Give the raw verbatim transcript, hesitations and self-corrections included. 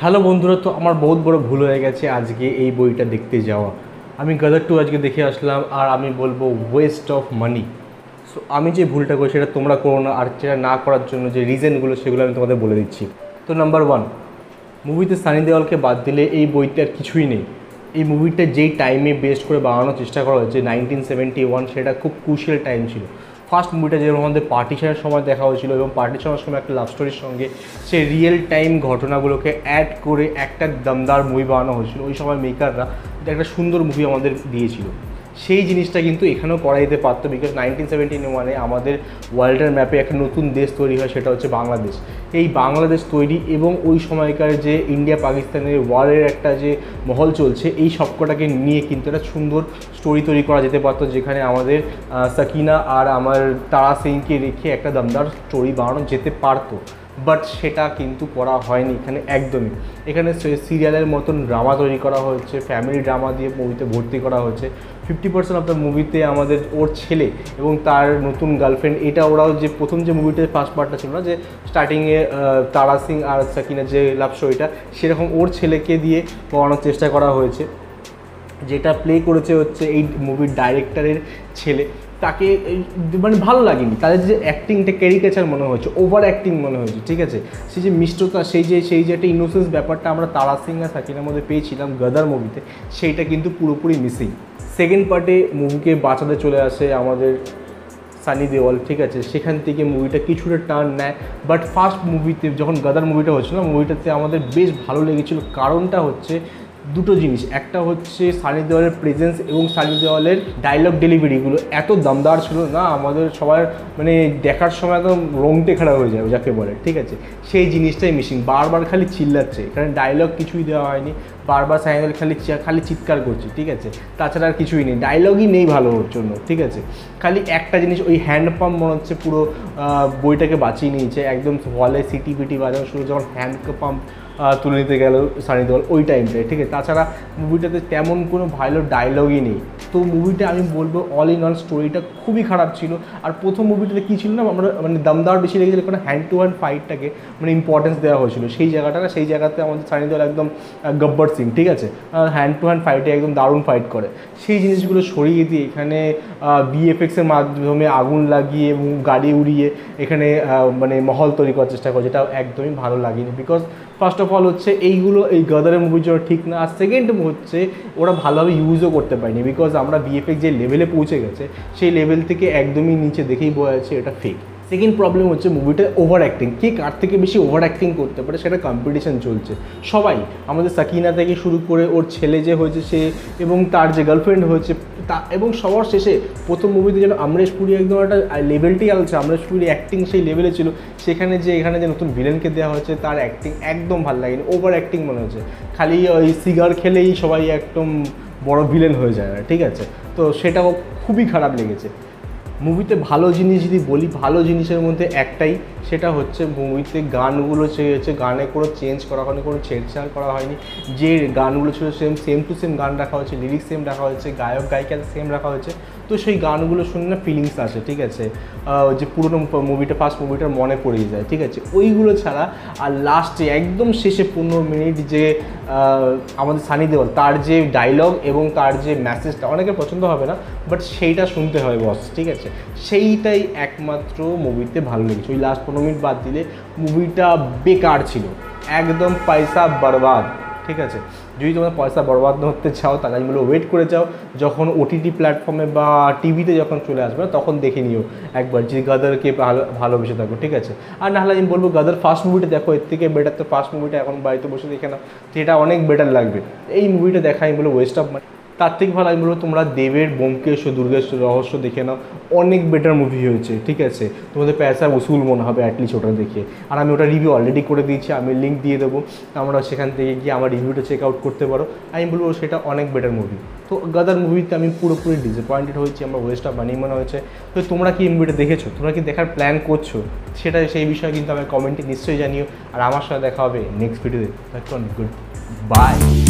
Hello বন্ধুরা, তো আমার বহুত বড় ভুল হয়ে গেছে আজকে এই বইটা দেখতে যাওয়া। আমি গদার টু আজকে দেখে আসলাম আর আমি বলবো ওয়েস্ট অফ মানি। সো আমি যে ভুলটা করি সেটা তোমরা করো না, আর সেটা না করার জন্য যে রিজনগুলো সেগুলো আমি তোমাদের বলে দিচ্ছি। তো নাম্বার ওয়ান, মুভিতে সানি দেওয়ালকে বাদ দিলে এই বইটার কিছুই নেই। এই মুভিটা যেই টাইমে বেস্ট করে বানানোর চেষ্টা করা হয়েছে নাইনটিন সেভেন্টি ওয়ান, সেটা খুব ক্রুশিয়াল টাইম ছিল। ফার্স্ট মুভিটা যেরকম আমাদের পার্টিশনের সময় দেখা হয়েছিল এবং পার্টিশনের সময় একটা লাভ স্টোরির সঙ্গে সে রিয়েল টাইম ঘটনাগুলোকে অ্যাড করে একটা দমদার মুভি বানানো হয়েছিল। ওই সময় মেকাররা একটা সুন্দর মুভি আমাদের দিয়েছিল। সেই জিনিসটা কিন্তু এখানেও করা যেতে পারতো, বিকজ নাইনটিন সেভেন্টিন ওয়ানে আমাদের ওয়ার্ল্ডের ম্যাপে একটা নতুন দেশ তৈরি হয়, সেটা হচ্ছে বাংলাদেশ। এই বাংলাদেশ তৈরি এবং ওই সময়কার যে ইন্ডিয়া পাকিস্তানের ওয়ারের একটা যে মহল চলছে, এই সবকটাকে নিয়ে কিন্তু একটা সুন্দর স্টোরি তৈরি করা যেতে পারতো, যেখানে আমাদের সাকিনা আর আমার তারা সিংকে রেখে একটা দমদার স্টোরি বানানো যেতে পারতো। বাট সেটা কিন্তু করা হয়নি এখানে একদমই। এখানে সিরিয়ালের মতন ড্রামা তৈরি করা হয়েছে, ফ্যামিলি ড্রামা দিয়ে মুভিতে ভর্তি করা হয়েছে। ফিফটি পার্সেন্ট অফ দ্য মুভিতে আমাদের ওর ছেলে এবং তার নতুন গার্লফ্রেন্ড, এটা ওরাও যে প্রথম যে মুভিতে ফার্স্ট পার্টটা ছিল না, যে স্টার্টিংয়ে তারা সিং আর সাকিনার যে লাভ স্টোরিটা, সেরকম ওর ছেলেকে দিয়ে করানোর চেষ্টা করা হয়েছে। যেটা প্লে করেছে হচ্ছে এই মুভির ডাইরেক্টরের ছেলে। তাকে মানে ভালো লাগেনি, তাদের যে অ্যাক্টিংটা ক্যারিকেচার মনে হয়েছে, ওভার অ্যাক্টিং মনে হয়েছে। ঠিক আছে, সেই যে মিষ্টতা, সেই যে সেই যে একটা ইনোসেন্স ব্যাপারটা আমরা তারা সিং আর সাকিনার মধ্যে পেয়েছিলাম গদার মুভিতে, সেইটা কিন্তু পুরোপুরি মিসিং। সেকেন্ড পার্টে মুভিকে বাঁচাতে চলে আসে আমাদের সানি দেওয়াল। ঠিক আছে, সেখান থেকে মুভিটা কিছুটা টার্ন নেয়। বাট ফার্স্ট মুভিতে যখন গদার মুভিটা হচ্ছিল না, মুভিটাতে আমাদের বেশ ভালো লেগেছিলো। কারণটা হচ্ছে দুটো জিনিস, একটা হচ্ছে সানি দেওয়ালের প্রেজেন্স এবং সানি দেওয়ালের ডায়লগ ডেলিভারিগুলো এত দমদার ছিল না, আমাদের সবার মানে দেখার সময় একদম রংটে খারাপ হয়ে যায় যাকে বলে। ঠিক আছে, সেই জিনিসটাই মিসিং। বারবার খালি চিল্লাচ্ছে, এখানে ডায়লগ কিছুই দেওয়া হয়নি। বারবার সানি দেওয়াল খালি খালি চিৎকার করছে। ঠিক আছে, তাছাড়া আর কিছুই নেই, ডায়লগই নেই ভালোর জন্য। ঠিক আছে, খালি একটা জিনিস, ওই হ্যান্ড পাম্প মনে হচ্ছে পুরো বইটাকে বাঁচিয়ে নিয়েছে। একদম হলে সিটি পিটি বাজানো শুরু, যখন হ্যান্ড পাম্প তুলে নিতে গেল সানি দেওয়াল ওই টাইমটায়। ঠিক আছে, তাছাড়া মুভিটাতে তেমন কোনো ভালো ডায়লগই নেই। তো মুভিটা আমি বলবো অল ইন অল স্টোরিটা খুবই খারাপ ছিল। আর প্রথম মুভিটাতে কী ছিল না, আমরা মানে দমদার বেশি লেগেছিল, কারণ হ্যান্ড টু হ্যান্ড ফাইটটাকে মানে ইম্পর্টেন্স দেওয়া হয়েছিল। সেই জায়গাটা না, সেই জায়গাতে আমাদের সানি দেওয়াল একদম গব্বর সিং, ঠিক আছে, হ্যান্ড টু হ্যান্ড ফাইটে একদম দারুণ ফাইট করে। সেই জিনিসগুলো সরিয়ে দিয়ে এখানে বিএফএক্সের মাধ্যমে আগুন লাগিয়ে এবং গাড়ি উড়িয়ে এখানে মানে মহল তৈরি করার চেষ্টা করে, যেটা একদমই ভালো লাগেনি। বিকজ ফার্স্ট অফ অল হচ্ছে এইগুলো এই গদারের মুভির জন্য ঠিক না। আর সেকেন্ড হচ্ছে ওরা ভালোভাবে ইউজও করতে পারেনি, বিকজ আমরা বিএফএক্স যে লেভেলে পৌঁছে গেছে সেই লেভেল থেকে একদমই নিচে দেখেই বোঝা যাচ্ছে এটা ফেক। সেকেন্ড প্রবলেম হচ্ছে মুভিটা ওভার অ্যাক্টিং। কে কার থেকে বেশি ওভার অ্যাক্টিং করতে পারে সেটা কম্পিটিশন চলছে। সবাই, আমাদের সাকিনা থেকে শুরু করে ওর ছেলে যে হয়েছে সে, এবং তার যে গার্লফ্রেন্ড হয়েছে তা, এবং সবার শেষে প্রথম মুভিতে যেন আমরেশ পুরী একদম একটা লেভেলটাই আলছে, আমরেশ পুরী অ্যাক্টিং সেই লেভেলে ছিল। সেখানে যে এখানে যে নতুন ভিলেনকে দেওয়া হয়েছে তার অ্যাক্টিং একদম ভালো লাগেনি, ওভার অ্যাক্টিং মনে হচ্ছে। খালি ওই সিগার খেলেই সবাই একদম বড় ভিলেন হয়ে যায়। ঠিক আছে, তো সেটাও খুবই খারাপ লেগেছে। মুভিতে ভালো জিনিস যদি বলি, ভালো জিনিসের মধ্যে একটাই, সেটা হচ্ছে মুভিতে গানগুলো হচ্ছে, গানে কোনো চেঞ্জ করা হয়নি, কোনো ছেড়ছাড় করা হয়নি। যে গানগুলো ছিল সেম সেম টু সেম গান রাখা হয়েছে, লিরিক্স সেম রাখা হয়েছে, গায়ক গায়িকা সেম রাখা হয়েছে। তো সেই গানগুলো শুনে না ফিলিংস আসে। ঠিক আছে, যে পুরোনো মুভিটা ফার্স্ট মুভিটার মনে পড়ে যায়। ঠিক আছে, ওইগুলো ছাড়া আর লাস্টে একদম শেষে পনেরো মিনিট যে আমাদের সানি দেওয়াল তার যে ডায়লগ এবং তার যে মেসেজটা অনেকের পছন্দ হবে না, বাট সেইটা শুনতে হয় বস। ঠিক আছে, সেইটাই একমাত্র মুভিতে ভালো লেগেছে। ওই লাস্ট পনেরো মিনিট বাদ দিলে মুভিটা বেকার ছিল, একদম পয়সা বরবাদ। ঠিক আছে, যদি তোমরা পয়সা বরবাদ না হতে চাও তাহলে আমি বলবো ওয়েট করে যাও, যখন ওটিটি প্ল্যাটফর্মে বা টিভিতে যখন চলে আসবে তখন দেখে নিও একবার, যে গদারকে ভালো ভালোবেসে থাকো। ঠিক আছে, আর নাহলে আমি বলবো গদার ফার্স্ট মুভিটা দেখো, এর থেকে বেটার তো ফার্স্ট মুভিটা এখন বাড়িতে বসে দেখে নাও, যেটা অনেক বেটার লাগবে। এই মুভিটা দেখা আমি বলবো ওয়েস্ট অফ মানি। তার থেকে ভালো আমি বলবো তোমরা দেবের ব্যোমকেশ ও দুর্গেশ্বর রহস্য দেখে নাও, অনেক বেটার মুভি হয়েছে। ঠিক আছে, তোমাদের পয়সা উসুল মনে হবে অ্যাটলিস্ট ওটা দেখে। আর আমি ওটা রিভিউ অলরেডি করে দিয়েছি, আমি লিঙ্ক দিয়ে দেবো, আমরা সেখান থেকে গিয়ে আমার রিভিউটা চেক আউট করতে পারো। আমি বলবো সেটা অনেক বেটার মুভি। তো গদার মুভিতে আমি পুরোপুরি ডিসঅ্যাপয়েন্টেড হয়েছি, আমার ওয়েস্ট অফ মানি মনে হয়েছে। তো তোমরা কি এই মুভিটা দেখেছো, তোমরা কি দেখার প্ল্যান করছো, সেটা সেই বিষয়ে কিন্তু আমার কমেন্টে নিশ্চয়ই জানিও। আর আমার সাথে দেখা হবে নেক্সট ভিডিওতে। Good by.